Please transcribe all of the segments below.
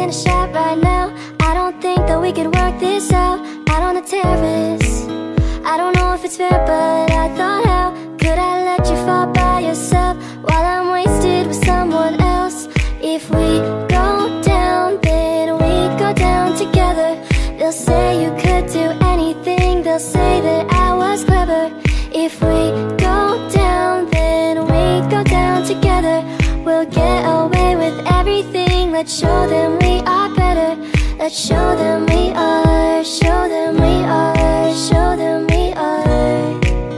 in a shot right now. I don't think that we could work this out on the terrace. I don't know if it's fair, but I thought, how could I let you fall by yourself while I'm wasted with someone else? If we go down, then we go down together. They'll say you could do anything, they'll say that I was clever. If we go down, then we go down together. We'll get away with everything. Let's show them we are better. Let's show them we are, show them we are, show them we are.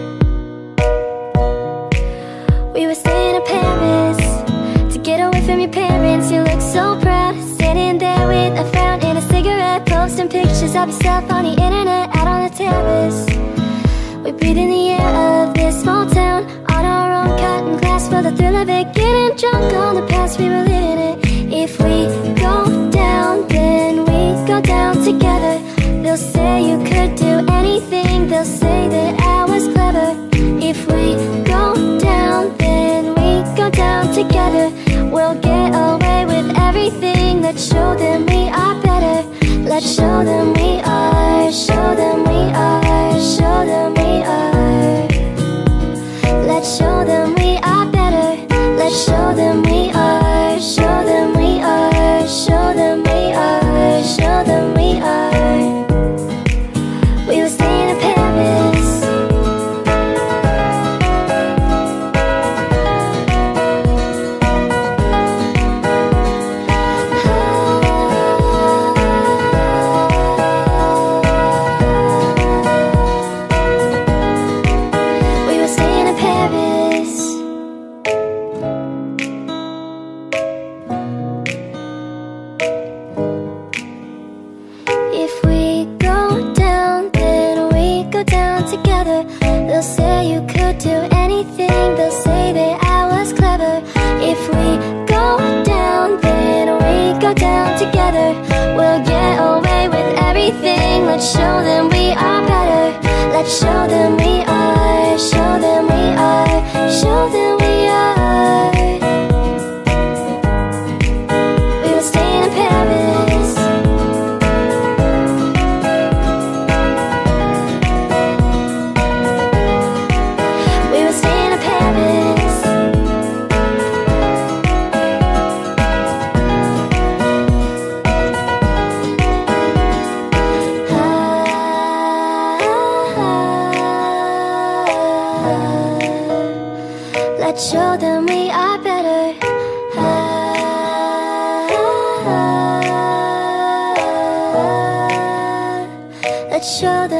We were staying in Paris to get away from your parents. You look so proud, standing there with a frown and a cigarette, posting pictures of yourself on the internet, out on the terrace. We breathe in the air of this small town, on our own cotton glass, for the thrill of it, getting drunk on the past we were living it. If we go down, then we go down together. They'll say you could do anything, they'll say that I was clever. If we go down, then we go down together. We'll get away with everything. Let's show them we are better. Let's show them we are, show them we are, show them we are. Let's show them we are better. Let's show them we are, show them we are, show them we are, show them we are. We were staying in Paris. We were staying in Paris. If we go down, then we go down together. They'll say you could do anything, they'll say that I was clever. If we go down, then we go down together. We'll get away with everything. Let's show them we are better. Let's show them we are, show them we are, show them we are. We were staying in Paris. We were staying in Paris. Let's show them we are better. Let's show them